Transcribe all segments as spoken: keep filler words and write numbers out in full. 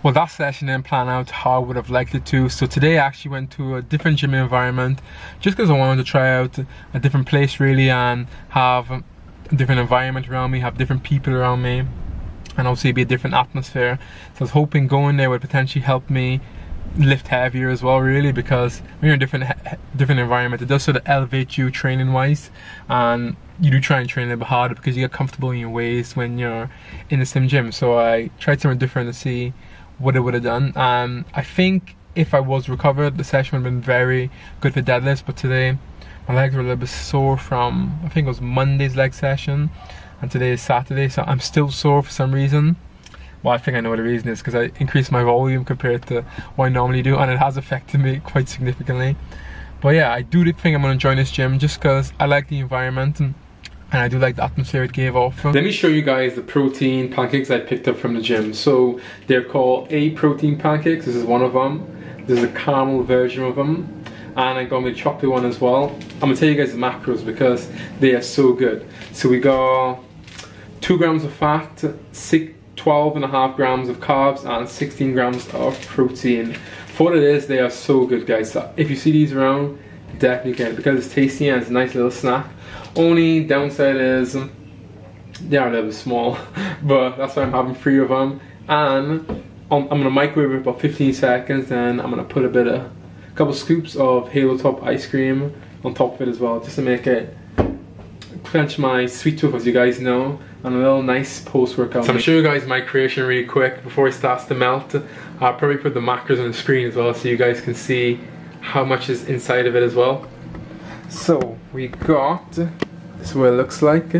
Well, that session didn't plan out how I would have liked it to. So today I actually went to a different gym environment just because I wanted to try out a different place really and have a different environment around me, have different people around me, and obviously be a different atmosphere. So I was hoping going there would potentially help me lift heavier as well, really, because when you're in a different different environment, it does sort of elevate you training wise, and you do try and train a little bit harder because you get comfortable in your waist when you're in the same gym. So I tried something different to see what it would have done. Um, I think if I was recovered, the session would have been very good for deadlifts, but today my legs were a little bit sore from, I think it was Monday's leg session, and today is Saturday, so I'm still sore for some reason. Well, I think I know what the reason is, because I increased my volume compared to what I normally do, and it has affected me quite significantly. But yeah, I do think I'm going to join this gym just because I like the environment and, and I do like the atmosphere it gave off. Let me show you guys the protein pancakes I picked up from the gym. So they're called A protein pancakes. This is one of them. This is a caramel version of them, and I got me the chocolate one as well. I'm going to tell you guys the macros because they are so good. So we got two grams of fat, six twelve and a half grams of carbs, and sixteen grams of protein. For what it is, they are so good, guys. So if you see these around, definitely get it because it's tasty and it's a nice little snack. Only downside is they are a little bit small, but that's why I'm having three of them. And I'm gonna microwave it about fifteen seconds, then I'm gonna put a bit of a couple scoops of Halo Top ice cream on top of it as well, just to make it clench my sweet tooth, as you guys know, and a little nice post-workout. So I'm gonna show you guys my creation really quick before it starts to melt. I'll probably put the macros on the screen as well so you guys can see how much is inside of it as well. So we got, this is what it looks like.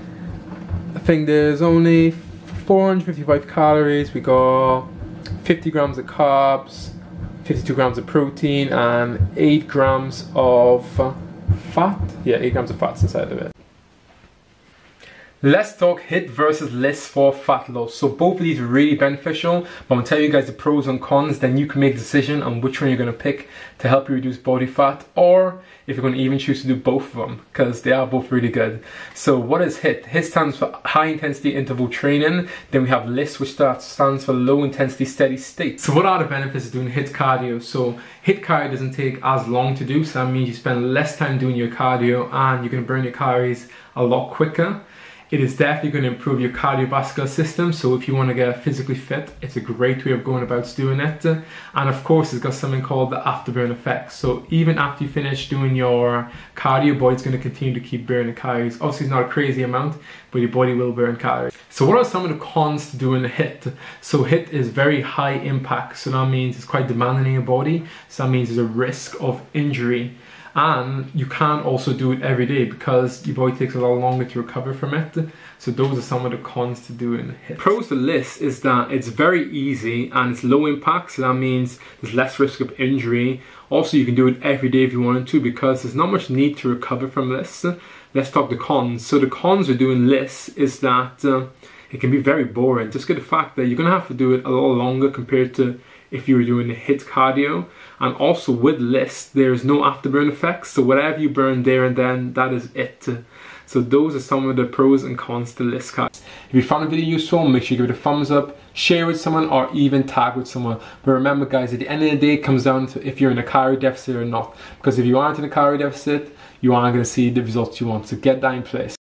I think there's only four hundred fifty-five calories. We got fifty grams of carbs, fifty-two grams of protein, and eight grams of fat. Yeah, eight grams of fats inside of it. Let's talk Hiit versus Liss for fat loss. So both of these are really beneficial, but I'm going to tell you guys the pros and cons, then you can make a decision on which one you're going to pick to help you reduce body fat, or if you're going to even choose to do both of them, because they are both really good. So what is Hiit? Hiit stands for high intensity interval training. Then we have Liss, which stands for low intensity steady state. So what are the benefits of doing Hiit cardio? So Hiit cardio doesn't take as long to do, so that means you spend less time doing your cardio and you're going to burn your calories a lot quicker. It is definitely going to improve your cardiovascular system, so if you want to get physically fit, it's a great way of going about doing it. And of course, it's got something called the afterburn effect. So even after you finish doing your cardio, your body's going to continue to keep burning calories. Obviously, it's not a crazy amount, but your body will burn calories. So what are some of the cons to doing a Hiit? So Hiit is very high impact, so that means it's quite demanding in your body. So that means there's a risk of injury. And you can't also do it every day because your body takes a lot longer to recover from it. So those are some of the cons to doing Hiit. Pros to Liss is that it's very easy and it's low impact, so that means there's less risk of injury. Also, you can do it every day if you wanted to because there's not much need to recover from Liss. Let's talk the cons. So the cons of doing Liss is that uh, it can be very boring. Just get the fact that you're gonna have to do it a lot longer compared to if you were doing the Hiit cardio. And also with Liss, there's no afterburn effects, so whatever you burn there and then, that is it. So those are some of the pros and cons to Liss cardio. If you found the video useful, make sure you give it a thumbs up, share with someone, or even tag with someone. But remember guys, at the end of the day, it comes down to if you're in a calorie deficit or not. Because if you aren't in a calorie deficit, you aren't going to see the results you want, so get that in place.